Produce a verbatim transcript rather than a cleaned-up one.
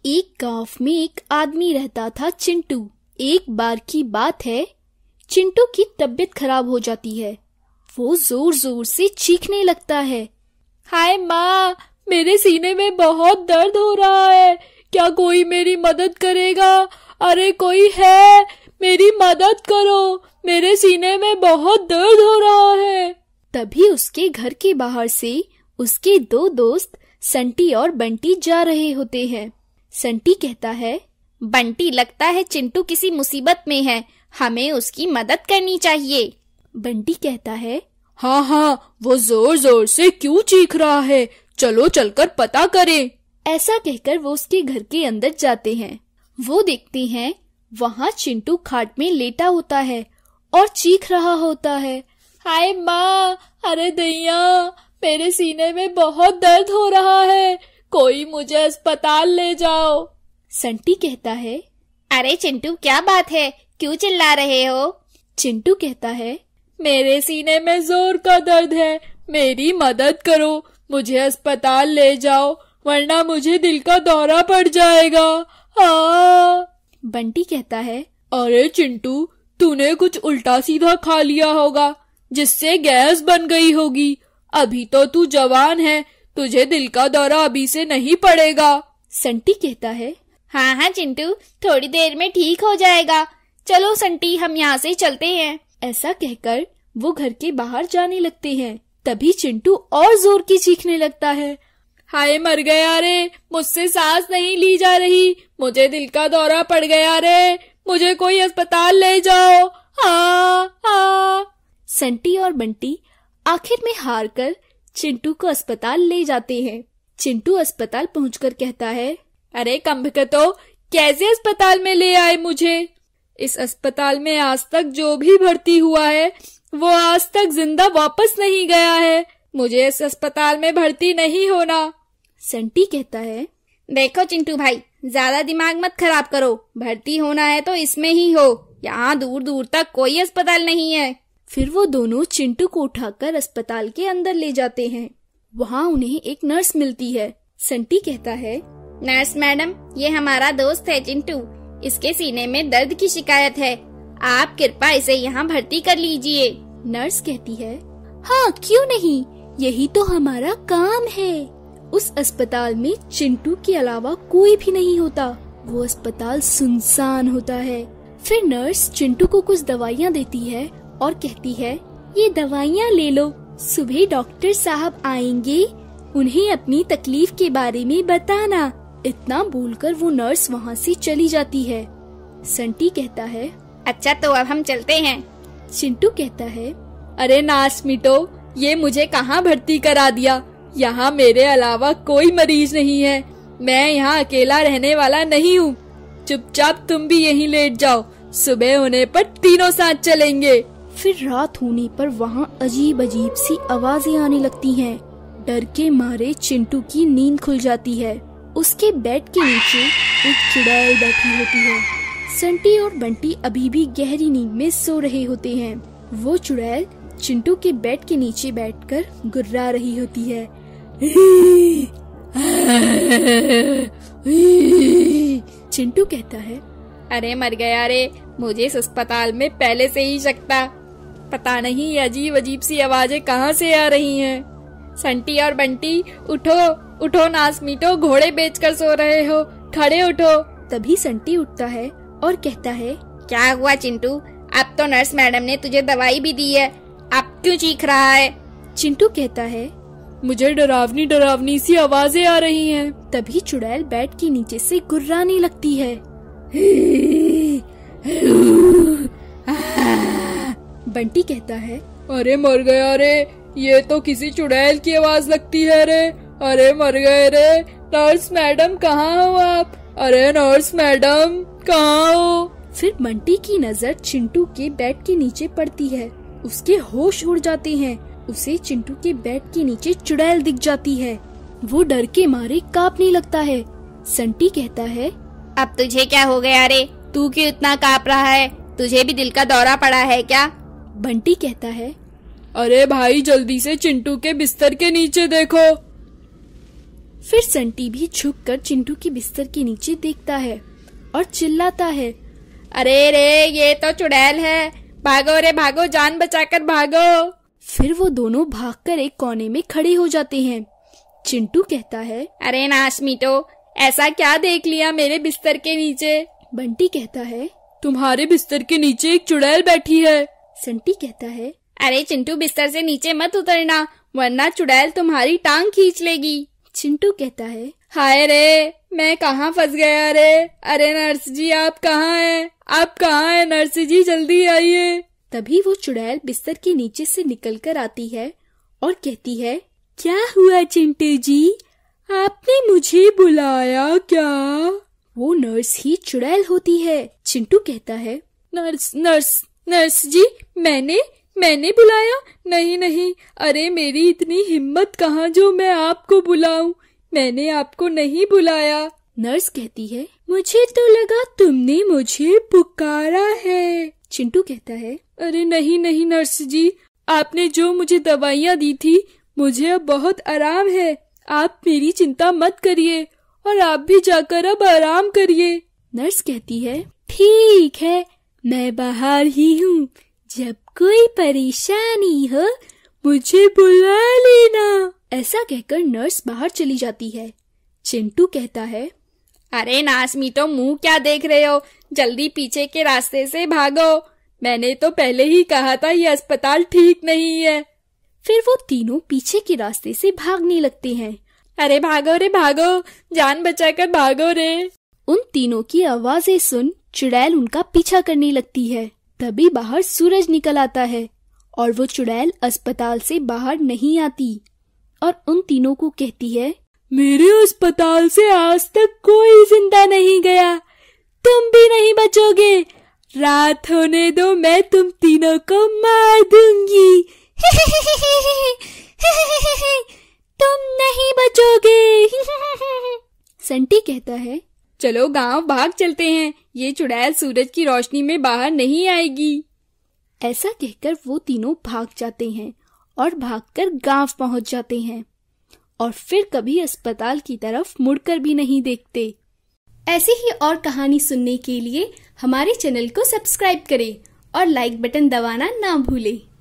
एक गांव में एक आदमी रहता था, चिंटू। एक बार की बात है, चिंटू की तबीयत खराब हो जाती है। वो जोर जोर से चीखने लगता है। हाय माँ, मेरे सीने में बहुत दर्द हो रहा है, क्या कोई मेरी मदद करेगा? अरे कोई है, मेरी मदद करो, मेरे सीने में बहुत दर्द हो रहा है। तभी उसके घर के बाहर से उसके दो दोस्त संटी और बंटी जा रहे होते हैं। संटी कहता है, बंटी, लगता है चिंटू किसी मुसीबत में है, हमें उसकी मदद करनी चाहिए। बंटी कहता है, हाँ हाँ, वो जोर जोर से क्यों चीख रहा है, चलो चलकर पता करें। ऐसा कहकर वो उसके घर के अंदर जाते हैं। वो देखते हैं वहाँ चिंटू खाट में लेटा होता है और चीख रहा होता है। हाय माँ, अरे दैया, मेरे सीने में बहुत दर्द हो रहा है, कोई मुझे अस्पताल ले जाओ। संटी कहता है, अरे चिंटू, क्या बात है, क्यों चिल्ला रहे हो? चिंटू कहता है, मेरे सीने में जोर का दर्द है, मेरी मदद करो, मुझे अस्पताल ले जाओ, वरना मुझे दिल का दौरा पड़ जाएगा। हाँ। बंटी कहता है, अरे चिंटू, तूने कुछ उल्टा सीधा खा लिया होगा, जिससे गैस बन गई होगी। अभी तो तू जवान है, तुझे दिल का दौरा अभी से नहीं पड़ेगा। संटी कहता है, हाँ हाँ चिंटू, थोड़ी देर में ठीक हो जाएगा। चलो संटी, हम यहाँ से चलते हैं। ऐसा कहकर वो घर के बाहर जाने लगते हैं। तभी चिंटू और जोर की चीखने लगता है। हाय मर गया रे, मुझसे सांस नहीं ली जा रही, मुझे दिल का दौरा पड़ गया रे, मुझे कोई अस्पताल ले जाओ। हाँ हाँ। संटी और बंटी आखिर में हार कर चिंटू को अस्पताल ले जाते हैं। चिंटू अस्पताल पहुंचकर कहता है, अरे कम्बकतो, कैसे अस्पताल में ले आए मुझे? इस अस्पताल में आज तक जो भी भर्ती हुआ है वो आज तक जिंदा वापस नहीं गया है, मुझे इस अस्पताल में भर्ती नहीं होना। संटी कहता है, देखो चिंटू भाई, ज्यादा दिमाग मत खराब करो, भर्ती होना है तो इसमें ही हो, यहाँ दूर दूर तक कोई अस्पताल नहीं है। फिर वो दोनों चिंटू को उठाकर अस्पताल के अंदर ले जाते हैं। वहाँ उन्हें एक नर्स मिलती है। संटी कहता है, नर्स मैडम, ये हमारा दोस्त है चिंटू, इसके सीने में दर्द की शिकायत है, आप कृपया इसे यहाँ भर्ती कर लीजिए। नर्स कहती है, हाँ क्यों नहीं, यही तो हमारा काम है। उस अस्पताल में चिंटू के अलावा कोई भी नहीं होता, वो अस्पताल सुनसान होता है। फिर नर्स चिंटू को कुछ दवाइयाँ देती है और कहती है, ये दवाइयाँ ले लो, सुबह डॉक्टर साहब आएंगे, उन्हें अपनी तकलीफ के बारे में बताना। इतना बोलकर वो नर्स वहाँ से चली जाती है। संटी कहता है, अच्छा तो अब हम चलते हैं। चिंटू कहता है, अरे नास मिटो, ये मुझे कहाँ भर्ती करा दिया, यहाँ मेरे अलावा कोई मरीज नहीं है, मैं यहाँ अकेला रहने वाला नहीं हूँ, चुपचाप तुम भी यहीं लेट जाओ, सुबह होने पर तीनों साथ चलेंगे। फिर रात होने पर वहाँ अजीब अजीब सी आवाजें आने लगती हैं। डर के मारे चिंटू की नींद खुल जाती है। उसके बेड के नीचे एक चुड़ैल बैठी होती है। संटी और बंटी अभी भी गहरी नींद में सो रहे होते हैं। वो चुड़ैल चिंटू के बेड के नीचे बैठकर गुर्रा रही होती है। चिंटू कहता है, अरे मर गया रे, मुझे इस अस्पताल में पहले से ही शक था, पता नहीं अजीब अजीब सी आवाजें कहाँ से आ रही हैं। संटी और बंटी, उठो उठो नास मीटो, घोड़े बेचकर सो रहे हो, खड़े उठो। तभी संटी उठता है और कहता है, क्या हुआ चिंटू, अब तो नर्स मैडम ने तुझे दवाई भी दी है, अब क्यों चीख रहा है? चिंटू कहता है, मुझे डरावनी डरावनी सी आवाजें आ रही हैं। तभी चुड़ैल बेड के नीचे से गुर्राने लगती है। बंटी कहता है, अरे मर गया रे, ये तो किसी चुड़ैल की आवाज लगती है रे, अरे मर गए रे, नर्स मैडम कहाँ हो आप, अरे नर्स मैडम कहाँ हो? फिर बंटी की नजर चिंटू के बेड के नीचे पड़ती है, उसके होश उड़ जाते हैं। उसे चिंटू के बेड के नीचे चुड़ैल दिख जाती है। वो डर के मारे कांपने लगता है। संटी कहता है, अब तुझे क्या हो गया रे, तू क्यों इतना कांप रहा है, तुझे भी दिल का दौरा पड़ा है क्या? बंटी कहता है, अरे भाई जल्दी से चिंटू के बिस्तर के नीचे देखो। फिर संटी भी झुककर चिंटू की बिस्तर के नीचे देखता है और चिल्लाता है, अरे रे ये तो चुड़ैल है, भागो रे भागो, जान बचाकर भागो। फिर वो दोनों भागकर एक कोने में खड़े हो जाते हैं। चिंटू कहता है, अरे नाश मीटो, ऐसा क्या देख लिया मेरे बिस्तर के नीचे? बंटी कहता है, तुम्हारे बिस्तर के नीचे एक चुड़ैल बैठी है। संटी कहता है, अरे चिंटू बिस्तर से नीचे मत उतरना, वरना चुड़ैल तुम्हारी टांग खींच लेगी। चिंटू कहता है, हाय रे, मैं कहाँ फंस गया रे। अरे नर्स जी आप कहाँ हैं? आप कहाँ हैं नर्स जी, जल्दी आइए। तभी वो चुड़ैल बिस्तर के नीचे से निकलकर आती है और कहती है, क्या हुआ चिंटू जी, आपने मुझे बुलाया क्या? वो नर्स ही चुड़ैल होती है। चिंटू कहता है, नर्स नर्स नर्स जी, मैंने मैंने बुलाया? नहीं नहीं, अरे मेरी इतनी हिम्मत कहाँ जो मैं आपको बुलाऊं, मैंने आपको नहीं बुलाया। नर्स कहती है, मुझे तो लगा तुमने मुझे पुकारा है। चिंटू कहता है, अरे नहीं नहीं नर्स जी, आपने जो मुझे दवाइयाँ दी थी, मुझे अब बहुत आराम है, आप मेरी चिंता मत करिए और आप भी जाकर अब आराम करिए। नर्स कहती है, ठीक है, मैं बाहर ही हूँ, जब कोई परेशानी हो मुझे बुला लेना। ऐसा कहकर नर्स बाहर चली जाती है। चिंटू कहता है, अरे नाश मीटो, मुंह क्या देख रहे हो, जल्दी पीछे के रास्ते से भागो, मैंने तो पहले ही कहा था ये अस्पताल ठीक नहीं है। फिर वो तीनों पीछे के रास्ते से भागने लगते हैं। अरे भागो रे भागो, जान बचाकर भागो रे। उन तीनों की आवाजें सुन चुड़ैल उनका पीछा करने लगती है। तभी बाहर सूरज निकल आता है और वो चुड़ैल अस्पताल से बाहर नहीं आती और उन तीनों को कहती है, मेरे अस्पताल से आज तक कोई जिंदा नहीं गया, तुम भी नहीं बचोगे, रात होने दो, मैं तुम तीनों को मार दूंगी। तुम नहीं बचोगे। संटी कहता है, चलो गांव भाग चलते हैं, ये चुड़ैल सूरज की रोशनी में बाहर नहीं आएगी। ऐसा कहकर वो तीनों भाग जाते हैं और भागकर गांव पहुंच जाते हैं और फिर कभी अस्पताल की तरफ मुड़कर भी नहीं देखते। ऐसी ही और कहानी सुनने के लिए हमारे चैनल को सब्सक्राइब करें और लाइक बटन दबाना ना भूलें।